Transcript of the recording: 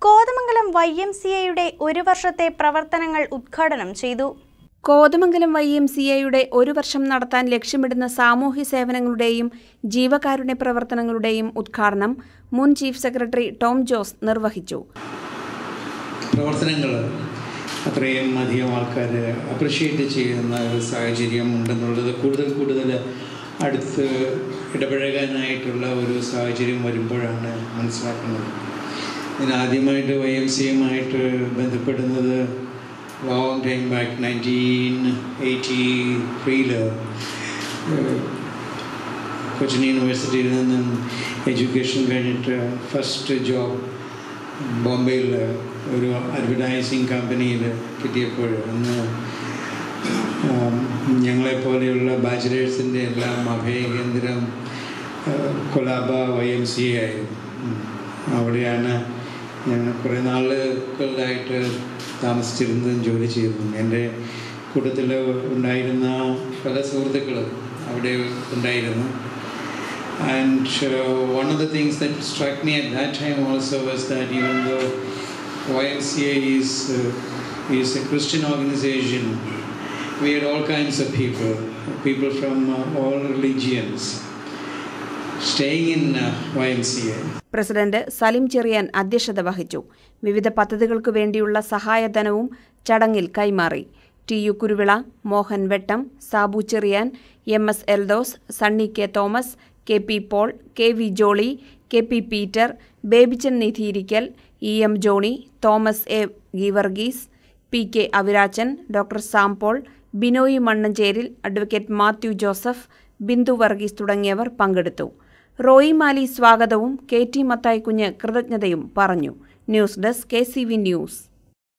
കോതമംഗലം YMCAയുടെ ഒരു വർഷത്തെ പ്രവർത്തനങ്ങൾ ഉദ്ഘാടനം ചെയ്തു. കോതമംഗലം YMCAയുടെ ഒരു വർഷം നടത്താൻ ലക്ഷ്യമിടുന്ന സാമൂഹ്യ സേവനങ്ങളുടെയും ജീവകാരുണ്യ പ്രവർത്തനങ്ങളുടെയും ഉദ്ഘാടനം മുൻ ചീഫ് സെക്രട്ടറി ടോം ജോസ് നിർവഹിച്ചു. പ്രവർത്തനങ്ങൾ അത്രയും അധികം ആൾക്കാർ അപ്രിഷ്യേറ്റ് ചെയ്യുന്ന ഒരു സാഹചര്യം ഉണ്ടെന്നുള്ളത് കൂടുതൽ അടുത്ത് ഇടപഴകാനായിട്ടുള്ള ഒരു സാഹചര്യം വരുമ്പോഴാണ് മനസ്സിലാക്കുന്നത്. ഇതിനാദ്യമായിട്ട് YMCAയുമായിട്ട് ബന്ധപ്പെടുന്നത് ലോങ് ടൈം ബാക്ക് 1983 കൊച്ചിൻ യൂണിവേഴ്സിറ്റിയിൽ നിന്നും എഡ്യൂക്കേഷൻ കഴിഞ്ഞിട്ട് ഫസ്റ്റ് ജോബ് ബോംബെയിൽ ഒരു അഡ്വർടൈസിങ് കമ്പനിയിൽ കിട്ടിയപ്പോൾ അന്ന് ഞങ്ങളെപ്പോലെയുള്ള ബാച്ചിലേഴ്സിൻ്റെ എല്ലാം അഭയകേന്ദ്രം കൊലാബ YMCA ആയിരുന്നു. അവിടെയാണ് ഞങ്ങൾ കുറേ നാളുകളായിട്ട് താമസിച്ചിരുന്നതും ജോലി ചെയ്തിരുന്നു. എൻ്റെ കൂട്ടത്തിൽ ഉണ്ടായിരുന്ന പല സുഹൃത്തുക്കളും അവിടെ ഉണ്ടായിരുന്നു. And one of the things that struck me at that time also was that even though YMCA is a Christian organization, we had all kinds of people from all religions staying in YMCA. President Salim Cherian അധ്യക്ഷത വഹിച്ചു. വിവിധ പദ്ധതികൾക്ക് വേണ്ടിയുള്ള സഹായധനവും ചടങ്ങിൽ കൈമാറി. TU Kuruvila, Mohan Vettam, Sabu Cherian, MS Eldhose, Sunny K Thomas, KP Paul, KV Jolly, KP Peter, Babychan Nidhiyirikkal, EM Johny, Thomas A Geevarghese, PK Avirachan, doctor Sampaul, Binoy Mannancheril, advocate Mathew Joseph, Bindu Varghese തുടങ്ങിയവർ പങ്കെടുത്തു. റോയി മാലി സ്വാഗതവും KT മത്തായി കുഞ്ഞ് കൃതജ്ഞതയും പറഞ്ഞു. News desk KCV news.